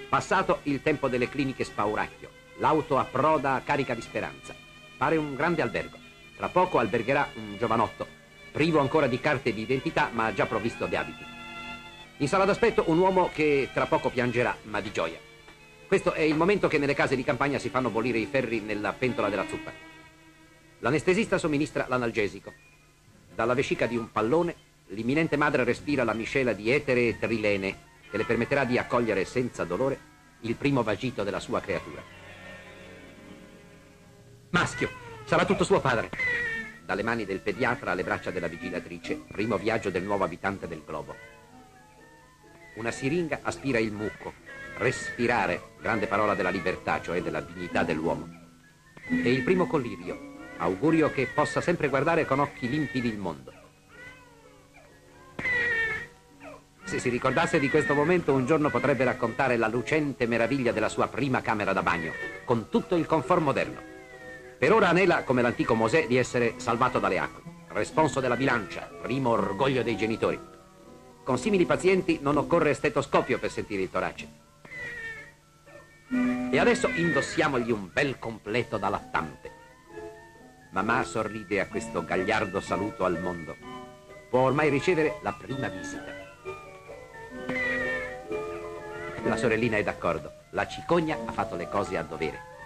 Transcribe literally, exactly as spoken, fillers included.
Passato il tempo delle cliniche spauracchio, l'auto approda carica di speranza. Pare un grande albergo. Tra poco albergherà un giovanotto, privo ancora di carte di identità, ma già provvisto di abiti. In sala d'aspetto un uomo che tra poco piangerà, ma di gioia. Questo è il momento che nelle case di campagna si fanno bollire i ferri nella pentola della zuppa. L'anestesista somministra l'analgesico. Dalla vescica di un pallone, l'imminente madre respira la miscela di etere e trilene che le permetterà di accogliere senza dolore il primo vagito della sua creatura. Maschio, sarà tutto suo padre. Dalle mani del pediatra alle braccia della vigilatrice, primo viaggio del nuovo abitante del globo. Una siringa aspira il mucco. Respirare, grande parola della libertà, cioè della dignità dell'uomo. E il primo collirio, augurio che possa sempre guardare con occhi limpidi il mondo. Se si ricordasse di questo momento, un giorno potrebbe raccontare la lucente meraviglia della sua prima camera da bagno, con tutto il comfort moderno. Per ora anela, come l'antico Mosè, di essere salvato dalle acque. Responso della bilancia, primo orgoglio dei genitori. Con simili pazienti non occorre stetoscopio per sentire il torace. E adesso indossiamogli un bel completo da lattante. Mamma sorride a questo gagliardo saluto al mondo. Può ormai ricevere la prima visita. La sorellina è d'accordo. La cicogna ha fatto le cose a dovere.